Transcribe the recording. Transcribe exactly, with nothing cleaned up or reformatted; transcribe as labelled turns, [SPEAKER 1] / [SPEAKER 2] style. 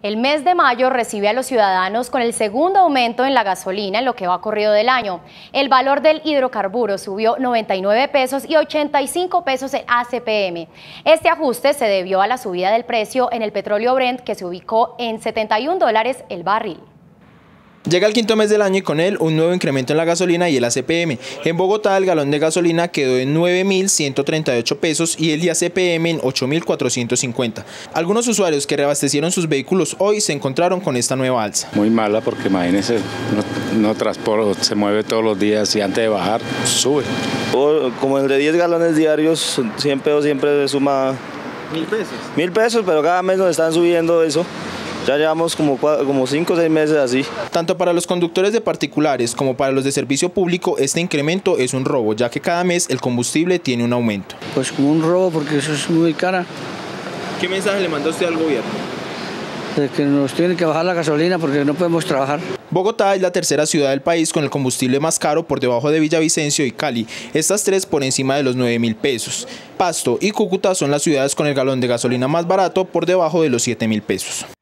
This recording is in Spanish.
[SPEAKER 1] El mes de mayo recibe a los ciudadanos con el segundo aumento en la gasolina en lo que va corrido del año. El valor del hidrocarburo subió noventa y nueve pesos y ochenta y cinco pesos en A C P M. Este ajuste se debió a la subida del precio en el petróleo Brent, que se ubicó en setenta y un dólares el barril.
[SPEAKER 2] Llega el quinto mes del año y con él un nuevo incremento en la gasolina y el A C P M. En Bogotá el galón de gasolina quedó en nueve mil ciento treinta y ocho pesos y el de A C P M en ocho mil cuatrocientos cincuenta. Algunos usuarios que reabastecieron sus vehículos hoy se encontraron con esta nueva alza.
[SPEAKER 3] Muy mala porque imagínense, no, no transporte, se mueve todos los días y antes de bajar sube.
[SPEAKER 4] Como el de diez galones diarios, cien pesos siempre suma
[SPEAKER 2] ¿Mil pesos?
[SPEAKER 4] Mil pesos, pero cada mes nos están subiendo eso. Ya llevamos como, como cinco o seis meses así.
[SPEAKER 2] Tanto para los conductores de particulares como para los de servicio público, este incremento es un robo, ya que cada mes el combustible tiene un aumento.
[SPEAKER 5] Pues como un robo, porque eso es muy cara.
[SPEAKER 2] ¿Qué mensaje le manda usted al gobierno?
[SPEAKER 5] De que nos tiene que bajar la gasolina porque no podemos trabajar.
[SPEAKER 2] Bogotá es la tercera ciudad del país con el combustible más caro, por debajo de Villavicencio y Cali, estas tres por encima de los nueve mil pesos. Pasto y Cúcuta son las ciudades con el galón de gasolina más barato, por debajo de los siete mil pesos.